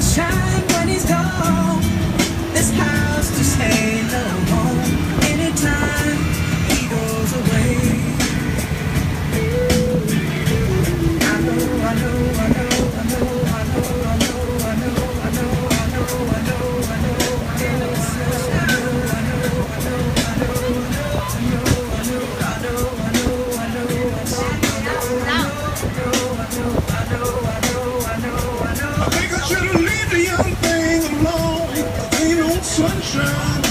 sunshine when he's gone. This house just ain't no home anytime he goes away. I know, I know, I know, I know, I know, I know, I know, I know, I know, I know, I know, I think I should have left the young thing alone. Ain't no sunshine.